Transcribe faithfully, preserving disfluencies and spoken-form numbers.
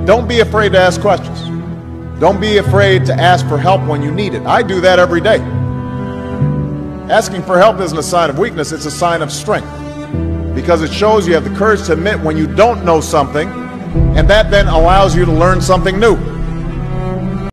Don't be afraid to ask questions. Don't be afraid to ask for help when you need it. I do that every day. Asking for help isn't a sign of weakness, it's a sign of strength. Because it shows you have the courage to admit when you don't know something, and that then allows you to learn something new.